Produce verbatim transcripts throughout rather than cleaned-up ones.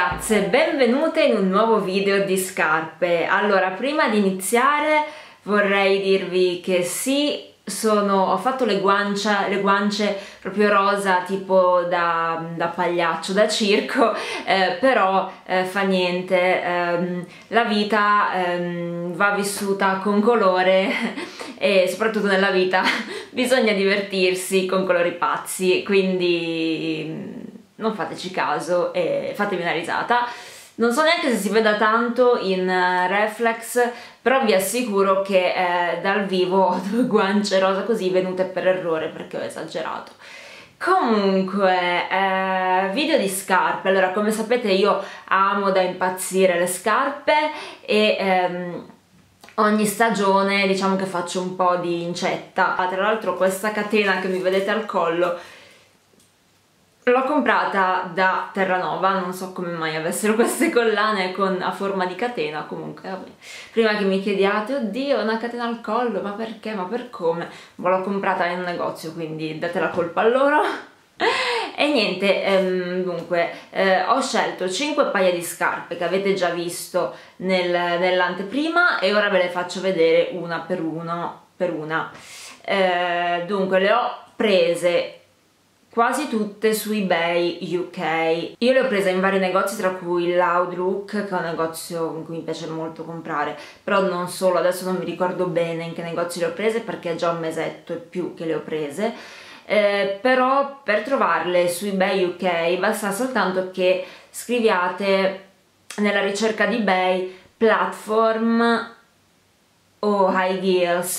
ragazze, benvenute in un nuovo video di scarpe. Allora, prima di iniziare vorrei dirvi che sì, sono, ho fatto le guance, le guance proprio rosa tipo da, da pagliaccio, da circo, eh, però eh, fa niente, ehm, la vita ehm, va vissuta con colore e soprattutto nella vita bisogna divertirsi con colori pazzi, quindi non fateci caso e fatemi una risata. Non so neanche se si veda tanto in uh, reflex, però vi assicuro che eh, dal vivo ho due guance rosa così venute per errore perché ho esagerato. Comunque, eh, video di scarpe. Allora, come sapete io amo da impazzire le scarpe e ehm, ogni stagione diciamo che faccio un po' di incetta. Tra l'altro questa catena che mi vedete al collo l'ho comprata da Terranova, non so come mai avessero queste collane con, a forma di catena, comunque vabbè. Prima che mi chiediate, oddio, una catena al collo, ma perché, ma per come? Ma l'ho comprata in un negozio, quindi date la colpa a loro. E niente, ehm, dunque, eh, ho scelto cinque paia di scarpe che avete già visto nel, nell'anteprima e ora ve le faccio vedere una per uno, per una. Eh, dunque, le ho prese quasi tutte su eBay U K. Io le ho prese in vari negozi, tra cui Loudlook, che è un negozio in cui mi piace molto comprare, però non solo, adesso non mi ricordo bene in che negozi le ho prese perché è già un mesetto e più che le ho prese, eh, però per trovarle su eBay U K basta soltanto che scriviate nella ricerca di eBay platform o high heels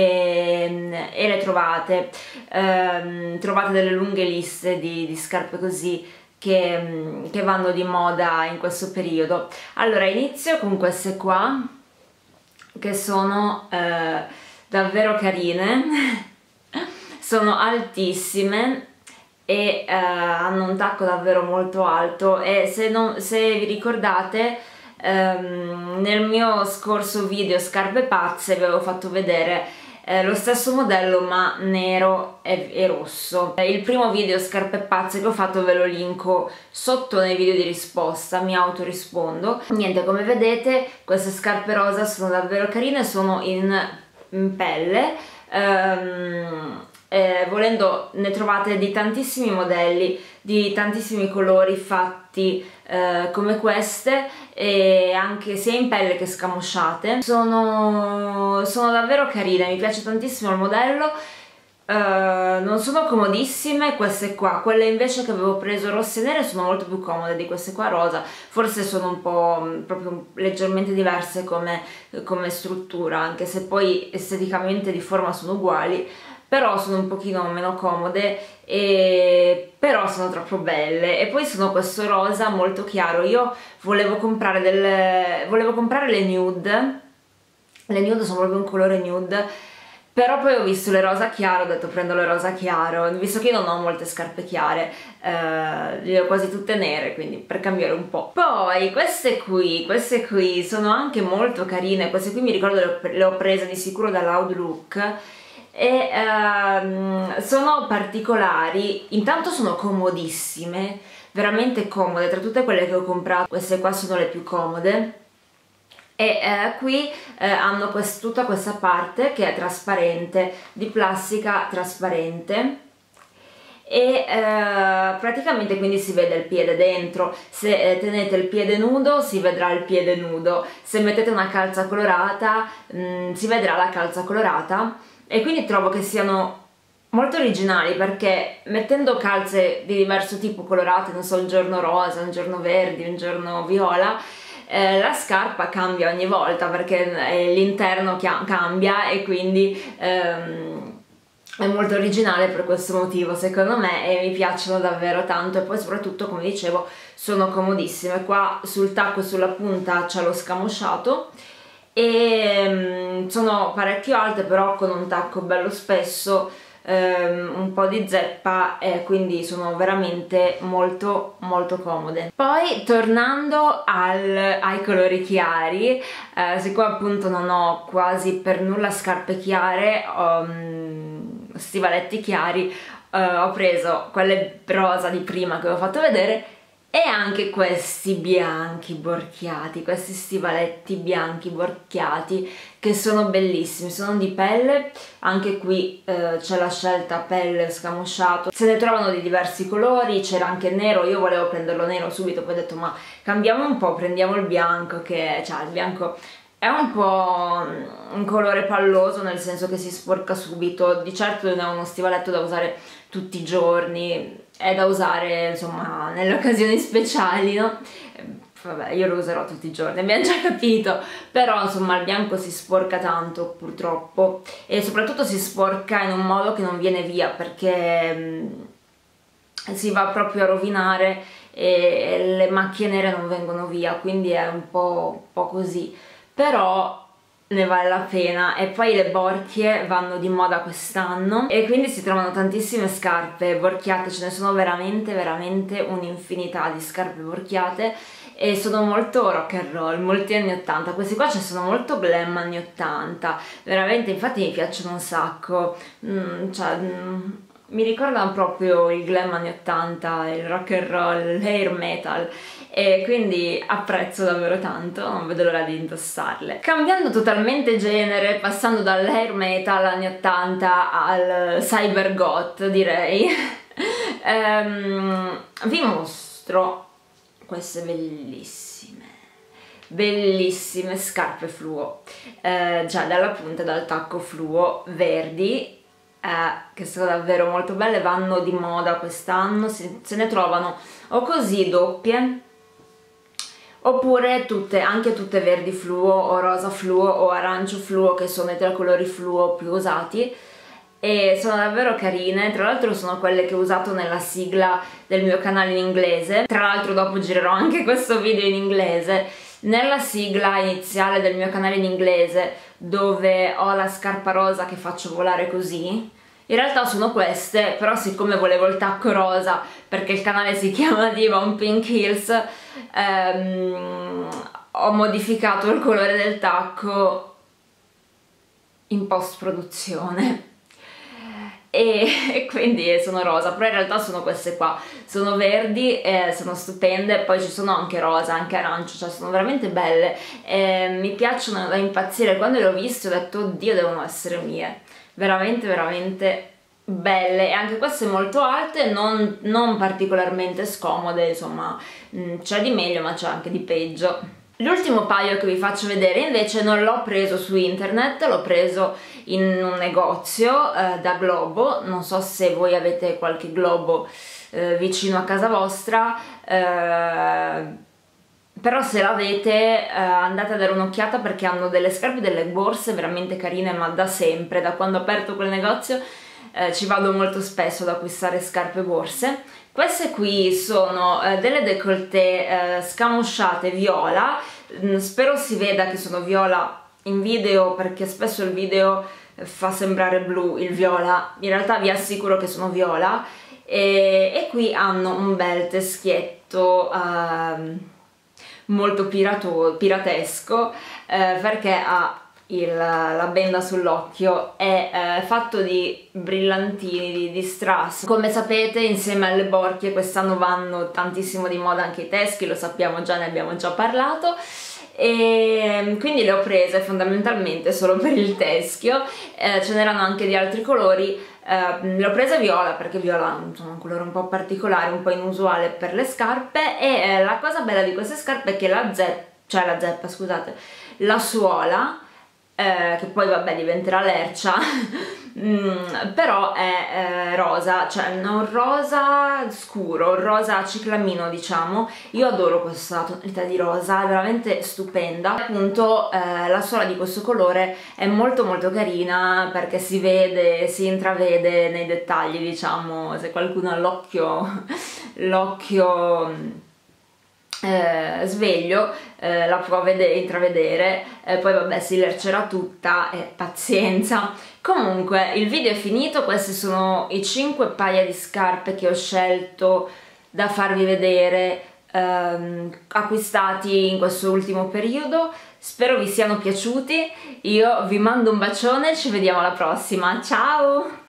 e, e le trovate. Um, trovate delle lunghe liste di, di scarpe così che, che vanno di moda in questo periodo. Allora inizio con queste qua che sono uh, davvero carine, sono altissime e uh, hanno un tacco davvero molto alto e se, non, se vi ricordate Um, nel mio scorso video scarpe pazze vi avevo fatto vedere eh, lo stesso modello ma nero e, e rosso. Il primo video scarpe pazze che ho fatto ve lo linko sotto nei video di risposta, mi autorispondo. Niente, come vedete queste scarpe rosa sono davvero carine, sono in, in pelle. Um, Eh, volendo ne trovate di tantissimi modelli, di tantissimi colori fatti eh, come queste, e anche sia in pelle che scamosciate. Sono, sono davvero carine, mi piace tantissimo il modello. Uh, non sono comodissime queste qua, quelle invece che avevo preso rosse e nere sono molto più comode di queste qua rosa, forse sono un po' proprio leggermente diverse come, come struttura, anche se poi esteticamente di forma sono uguali, però sono un pochino meno comode, e però sono troppo belle. E poi sono questo rosa molto chiaro. Io volevo comprare delle volevo comprare le nude, le nude sono proprio un colore nude, però poi ho visto le rosa chiaro, ho detto prendo le rosa chiaro, visto che io non ho molte scarpe chiare, eh, le ho quasi tutte nere, quindi per cambiare un po'. Poi queste qui, queste qui sono anche molto carine, queste qui mi ricordo le ho, le ho prese di sicuro da Loudlook e ehm, sono particolari. Intanto sono comodissime, veramente comode, tra tutte quelle che ho comprato queste qua sono le più comode. E eh, qui eh, hanno quest tutta questa parte che è trasparente, di plastica trasparente, e eh, praticamente quindi si vede il piede dentro. Se eh, tenete il piede nudo si vedrà il piede nudo, se mettete una calza colorata mh, si vedrà la calza colorata, e quindi trovo che siano molto originali perché mettendo calze di diverso tipo colorate, non so, un giorno rosa, un giorno verde, un giorno viola, Eh, la scarpa cambia ogni volta perché l'interno cambia, e quindi ehm, è molto originale per questo motivo secondo me, e mi piacciono davvero tanto. E poi soprattutto, come dicevo, sono comodissime. Qua sul tacco e sulla punta c'è lo scamosciato e um, sono parecchio alte, però con un tacco bello spesso, Um, un po' di zeppa, e quindi sono veramente molto molto comode. Poi tornando al, ai colori chiari, eh, siccome appunto non ho quasi per nulla scarpe chiare, um, stivaletti chiari, uh, ho preso quelle rosa di prima che vi ho fatto vedere E anche questi bianchi borchiati, questi stivaletti bianchi borchiati che sono bellissimi, sono di pelle, anche qui eh, c'è la scelta pelle scamosciato, se ne trovano di diversi colori, c'era anche il nero, io volevo prenderlo nero subito, poi ho detto ma cambiamo un po', prendiamo il bianco, che cioè il bianco è un po' un colore palloso, nel senso che si sporca subito, di certo non è uno stivaletto da usare tutti i giorni, è da usare insomma nelle occasioni speciali, no? Vabbè, io lo userò tutti i giorni, abbiamo già capito, però insomma il bianco si sporca tanto purtroppo, e soprattutto si sporca in un modo che non viene via, perché mh, si va proprio a rovinare e le macchie nere non vengono via, quindi è un po', un po' così, però ne vale la pena. E poi le borchie vanno di moda quest'anno e quindi si trovano tantissime scarpe borchiate, ce ne sono veramente veramente un'infinità di scarpe borchiate e sono molto rock and roll, molti anni ottanta. Questi qua ci sono molto glam anni ottanta, veramente, infatti mi piacciono un sacco, mm, cioè mm, mi ricordano proprio il glam anni ottanta, il rock and roll, l'air metal, e quindi apprezzo davvero tanto, non vedo l'ora di indossarle. Cambiando totalmente genere, passando dall'air metal anni ottanta al cyber goth, direi, ehm, vi mostro queste bellissime bellissime scarpe fluo, eh, già dalla punta e dal tacco fluo verdi, Eh, che sono davvero molto belle, vanno di moda quest'anno, se, se ne trovano o così doppie oppure tutte, anche tutte verdi fluo o rosa fluo o arancio fluo, che sono i tre colori fluo più usati, e sono davvero carine. Tra l'altro sono quelle che ho usato nella sigla del mio canale in inglese, tra l'altro dopo girerò anche questo video in inglese. Nella sigla iniziale del mio canale in inglese, dove ho la scarpa rosa che faccio volare così, in realtà sono queste, però siccome volevo il tacco rosa perché il canale si chiama Diva on Pink Heels, ehm, ho modificato il colore del tacco in post produzione e, e quindi sono rosa, però in realtà sono queste qua, sono verdi e sono stupende. Poi ci sono anche rosa, anche arancio, cioè sono veramente belle e mi piacciono da impazzire. Quando le ho viste ho detto oddio, devono essere mie, veramente veramente belle. E anche queste molto alte, non, non particolarmente scomode, insomma c'è di meglio ma c'è anche di peggio. L'ultimo paio che vi faccio vedere invece non l'ho preso su internet, l'ho preso in un negozio eh, da Globo. Non so se voi avete qualche Globo eh, vicino a casa vostra, eh, però se l'avete eh, andate a dare un'occhiata, perché hanno delle scarpe e delle borse veramente carine, ma da sempre, da quando ho aperto quel negozio eh, ci vado molto spesso ad acquistare scarpe e borse. Queste qui sono eh, delle décolleté eh, scamosciate viola, mm, spero si veda che sono viola in video, perché spesso il video fa sembrare blu il viola, in realtà vi assicuro che sono viola, e, e qui hanno un bel teschietto eh, molto pirato, piratesco, eh, perché ha Il, la benda sull'occhio, è eh, fatto di brillantini, di, di strass. Come sapete, insieme alle borchie quest'anno vanno tantissimo di moda anche i teschi, lo sappiamo già, ne abbiamo già parlato, e quindi le ho prese fondamentalmente solo per il teschio. Eh, ce n'erano anche di altri colori, eh, le ho prese viola perché viola è un colore un po' particolare, un po' inusuale per le scarpe, e eh, la cosa bella di queste scarpe è che la zeppa, cioè la zeppa, scusate, la suola, Eh, che poi vabbè diventerà lercia, mm, però è eh, rosa, cioè un rosa scuro, un rosa ciclamino diciamo. Io adoro questa tonalità di rosa, è veramente stupenda. Appunto eh, la suola di questo colore è molto molto carina, perché si vede, si intravede nei dettagli, diciamo, se qualcuno ha l'occhio l'occhio Eh, sveglio eh, la può vedere, intravedere, eh, poi vabbè si lercerà tutta e pazienza. Comunque il video è finito, questi sono i cinque paia di scarpe che ho scelto da farvi vedere, ehm, acquistati in questo ultimo periodo. Spero vi siano piaciuti, io vi mando un bacione, ci vediamo alla prossima, ciao!